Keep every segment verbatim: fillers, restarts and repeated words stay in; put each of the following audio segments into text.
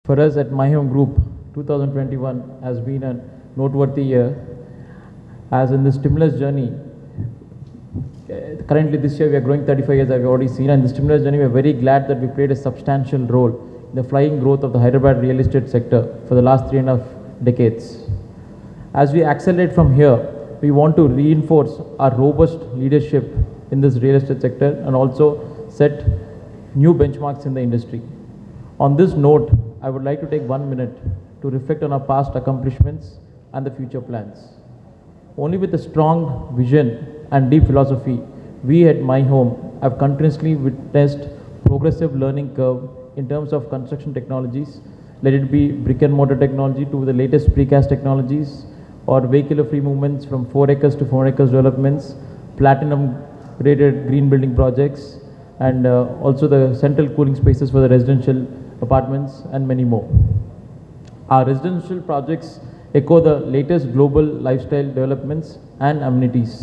For us at My Home Group, two thousand twenty-one has been a noteworthy year, as in the stimulus journey. Uh, currently this year we are growing thirty-five years, as we already seen, and in the stimulus journey we are very glad that we played a substantial role in the flying growth of the Hyderabad real estate sector for the last three and a half decades. As we accelerate from here, we want to reinforce our robust leadership in this real estate sector and also set new benchmarks in the industry. On this note, I would like to take one minute to reflect on our past accomplishments and the future plans. Only with a strong vision and deep philosophy, we at My Home have continuously witnessed progressive learning curve in terms of construction technologies, let it be brick and mortar technology to the latest precast technologies, or vehicular-free movements from four acres to four acres developments, platinum-graded green building projects, and uh, also the central cooling spaces for the residential apartments, and many more. Our residential projects echo the latest global lifestyle developments and amenities,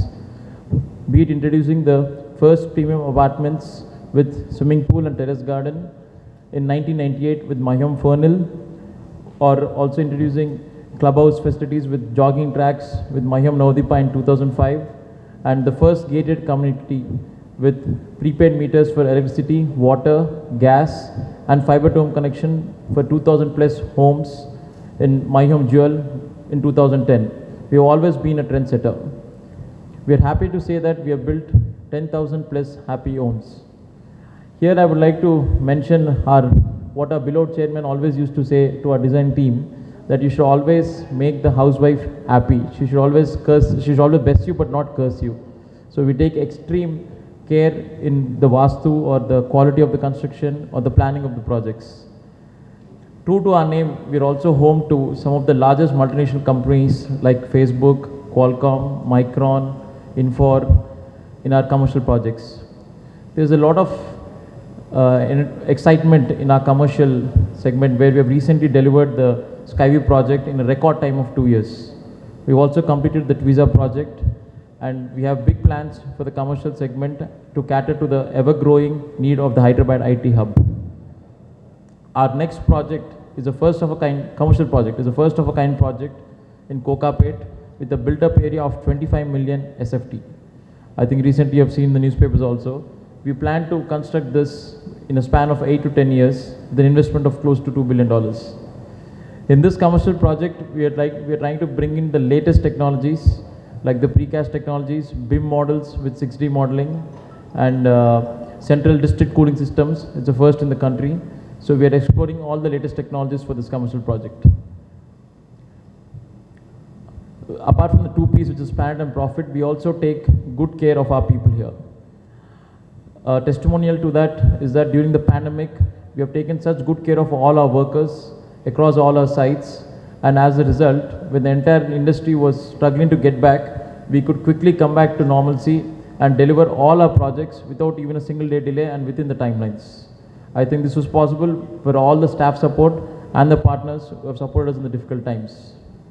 be it introducing the first premium apartments with swimming pool and terrace garden in nineteen ninety-eight with My Home Fernhill, or also introducing clubhouse facilities with jogging tracks with My Home Navadipa in two thousand five, and the first gated community with prepaid meters for electricity, water, gas, and fiber to home connection for two thousand plus homes in My Home Jewel in two thousand ten. We have always been a trendsetter. We are happy to say that we have built ten thousand plus happy homes. Here I would like to mention our, what our beloved chairman always used to say to our design team, that you should always make the housewife happy. She should always curse, she should always bless you but not curse you. So we take extreme care in the vastu or the quality of the construction or the planning of the projects. True to our name, we are also home to some of the largest multinational companies like Facebook, Qualcomm, Micron, Infor in our commercial projects. There is a lot of uh, excitement in our commercial segment, where we have recently delivered the Skyview project in a record time of two years. We have also completed the Twiza project, and we have big plans for the commercial segment to cater to the ever-growing need of the Hyderabad I T hub. Our next project is a first of a kind, commercial project, is a first of a kind project in Kokapet with a built-up area of twenty-five million S F T. I think recently you have seen the newspapers also. We plan to construct this in a span of eight to ten years with an investment of close to two billion dollars. In this commercial project, we are, like, we are trying to bring in the latest technologies like the precast technologies, B I M models with six D modeling, and uh, central district cooling systems. It's the first in the country. So we are exploring all the latest technologies for this commercial project. Apart from the two P's, which is planet and profit, we also take good care of our people here. A testimonial to that is that during the pandemic, we have taken such good care of all our workers across all our sites, and as a result, when the entire industry was struggling to get back, we could quickly come back to normalcy and deliver all our projects without even a single day delay and within the timelines. I think this was possible for all the staff support and the partners who have supported us in the difficult times.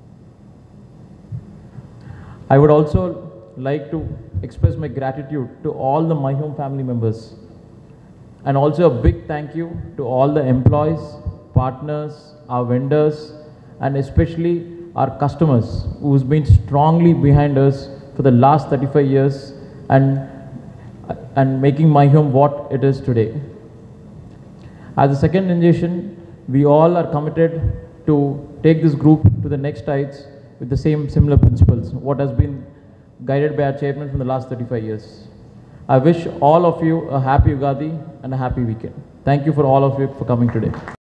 I would also like to express my gratitude to all the My Home family members, and also a big thank you to all the employees, partners, our vendors, and especially our customers, who's been strongly behind us for the last thirty-five years and, and making My Home what it is today. As a second generation, we all are committed to take this group to the next heights with the same similar principles, what has been guided by our chairman from the last thirty-five years. I wish all of you a happy Ugadi and a happy weekend. Thank you for all of you for coming today.